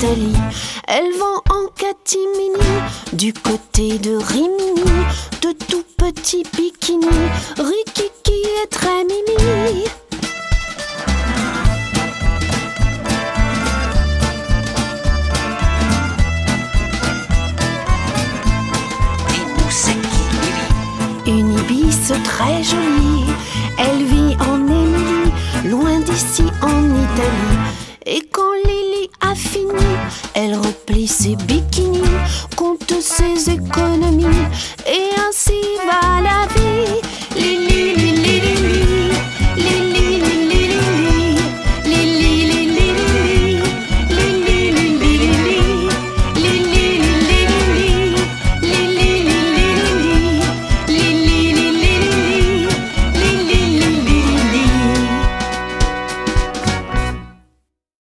Italie. Elle vend en catimini du côté de Rimini de tout petits bikinis. Rikiki est très mimi. Une ibis très jolie, elle vit en Émilie, loin d'ici en Italie. Et quand Lily a fini, elle replie ses bikinis, compte ses économies, et ainsi va la vie. Lily, Lily, Lily, Lily.